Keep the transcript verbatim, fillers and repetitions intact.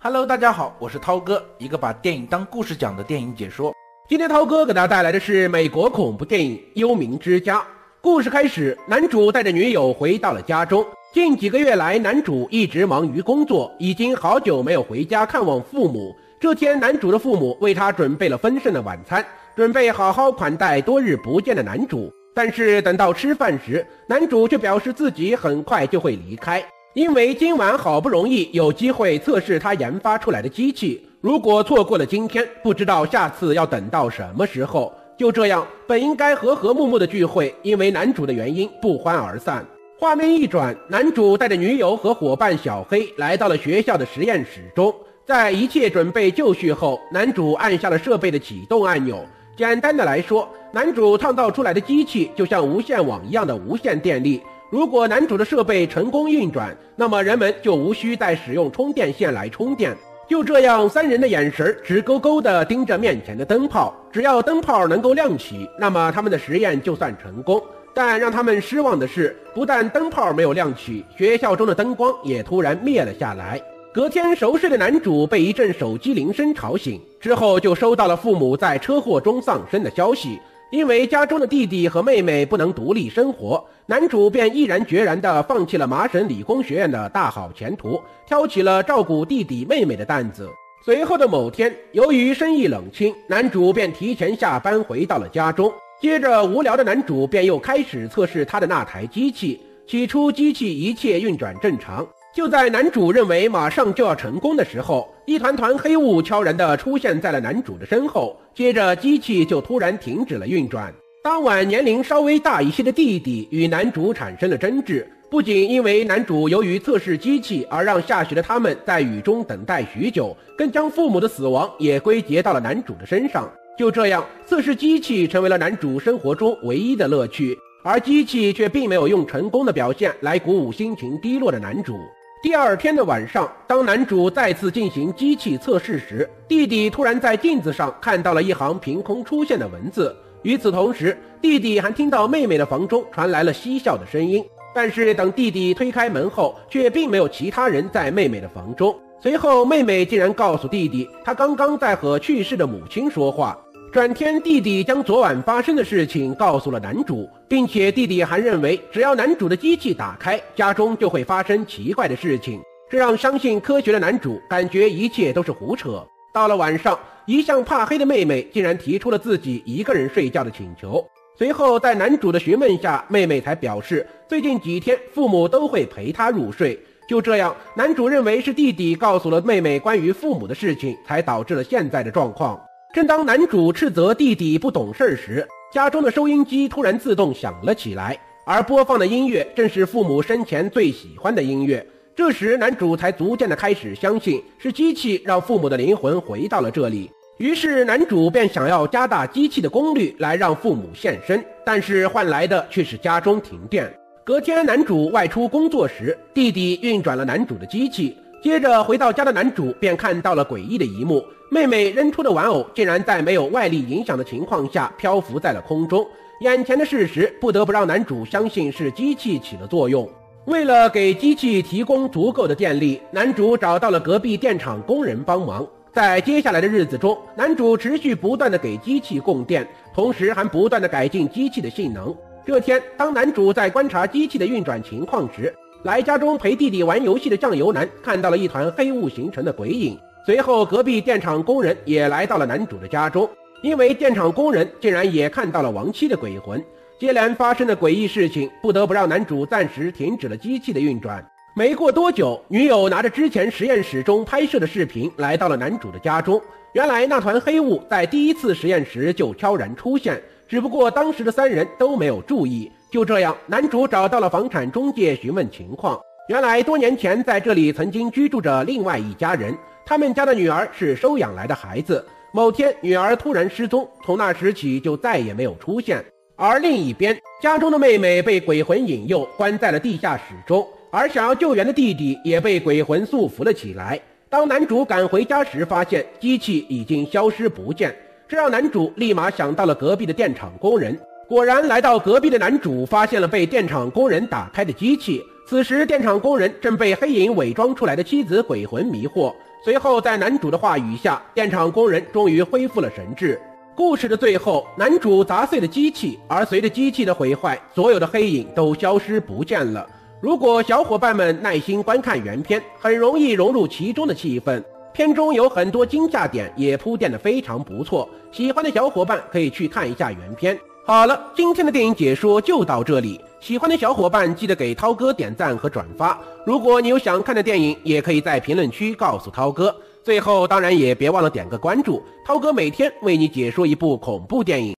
Hello， 大家好，我是涛哥，一个把电影当故事讲的电影解说。 今天涛哥给大家带来的是美国恐怖电影《幽冥之家》。故事开始，男主带着女友回到了家中。近几个月来，男主一直忙于工作，已经好久没有回家看望父母。这天，男主的父母为他准备了丰盛的晚餐，准备好好款待多日不见的男主。但是等到吃饭时，男主却表示自己很快就会离开，因为今晚好不容易有机会测试他研发出来的机器，如果错过了今天，不知道下次要等到什么时候。就这样，本应该和和睦睦的聚会，因为男主的原因不欢而散。画面一转，男主带着女友和伙伴小黑来到了学校的实验室中。在一切准备就绪后，男主按下了设备的启动按钮。简单的来说，男主创造出来的机器就像无线网一样的无线电力。如果男主的设备成功运转，那么人们就无需再使用充电线来充电。就这样，三人的眼神直勾勾地盯着面前的灯泡，只要灯泡能够亮起，那么他们的实验就算成功。但让他们失望的是，不但灯泡没有亮起，学校中的灯光也突然灭了下来。隔天熟睡的男主被一阵手机铃声吵醒，之后就收到了父母在车祸中丧生的消息。因为家中的弟弟和妹妹不能独立生活，男主便毅然决然地放弃了麻省理工学院的大好前途，挑起了照顾弟弟妹妹的担子。随后的某天，由于生意冷清，男主便提前下班回到了家中。接着无聊的男主便又开始测试他的那台机器。起初机器一切运转正常，就在男主认为马上就要成功的时候，一团团黑雾悄然地出现在了男主的身后，接着机器就突然停止了运转。当晚年龄稍微大一些的弟弟与男主产生了争执，不仅因为男主由于测试机器而让下学的他们在雨中等待许久，更将父母的死亡也归结到了男主的身上。就这样，测试机器成为了男主生活中唯一的乐趣，而机器却并没有用成功的表现来鼓舞心情低落的男主。第二天的晚上，当男主再次进行机器测试时，弟弟突然在镜子上看到了一行凭空出现的文字。与此同时，弟弟还听到妹妹的房中传来了嬉笑的声音，但是等弟弟推开门后，却并没有其他人在妹妹的房中。随后妹妹竟然告诉弟弟，她刚刚在和去世的母亲说话。转天，弟弟将昨晚发生的事情告诉了男主，并且弟弟还认为只要男主的机器打开，家中就会发生奇怪的事情，这让相信科学的男主感觉一切都是胡扯。到了晚上，一向怕黑的妹妹竟然提出了自己一个人睡觉的请求。随后在男主的询问下，妹妹才表示最近几天父母都会陪她入睡。就这样，男主认为是弟弟告诉了妹妹关于父母的事情，才导致了现在的状况。正当男主斥责弟弟不懂事时，家中的收音机突然自动响了起来，而播放的音乐正是父母生前最喜欢的音乐。这时男主才逐渐的开始相信是机器让父母的灵魂回到了这里，于是男主便想要加大机器的功率来让父母现身，但是换来的却是家中停电。隔天男主外出工作时，弟弟运转了男主的机器，接着回到家的男主便看到了诡异的一幕，妹妹扔出的玩偶竟然在没有外力影响的情况下漂浮在了空中。眼前的事实不得不让男主相信是机器起了作用。为了给机器提供足够的电力，男主找到了隔壁电厂工人帮忙。在接下来的日子中，男主持续不断的给机器供电，同时还不断的改进机器的性能。这天，当男主在观察机器的运转情况时，来家中陪弟弟玩游戏的酱油男看到了一团黑雾形成的鬼影。随后隔壁电厂工人也来到了男主的家中，因为电厂工人竟然也看到了亡妻的鬼魂。接连发生的诡异事情不得不让男主暂时停止了机器的运转。没过多久，女友拿着之前实验室中拍摄的视频来到了男主的家中。原来那团黑雾在第一次实验时就悄然出现，只不过当时的三人都没有注意。就这样，男主找到了房产中介询问情况。原来多年前在这里曾经居住着另外一家人，他们家的女儿是收养来的孩子。某天女儿突然失踪，从那时起就再也没有出现。而另一边，家中的妹妹被鬼魂引诱关在了地下室中，而想要救援的弟弟也被鬼魂束缚了起来。当男主赶回家时，发现机器已经消失不见，这让男主立马想到了隔壁的电厂工人。果然，来到隔壁的男主发现了被电厂工人打开的机器。此时电厂工人正被黑影伪装出来的妻子鬼魂迷惑， 随后在男主的话语下，电厂工人终于恢复了神智。故事的最后，男主砸碎了机器，而随着机器的毁坏，所有的黑影都消失不见了。如果小伙伴们耐心观看原片，很容易融入其中的气氛。片中有很多惊吓点，也铺垫得非常不错，喜欢的小伙伴可以去看一下原片。好了，今天的电影解说就到这里，喜欢的小伙伴记得给涛哥点赞和转发。如果你有想看的电影，也可以在评论区告诉涛哥。最后当然也别忘了点个关注，涛哥每天为你解说一部恐怖电影。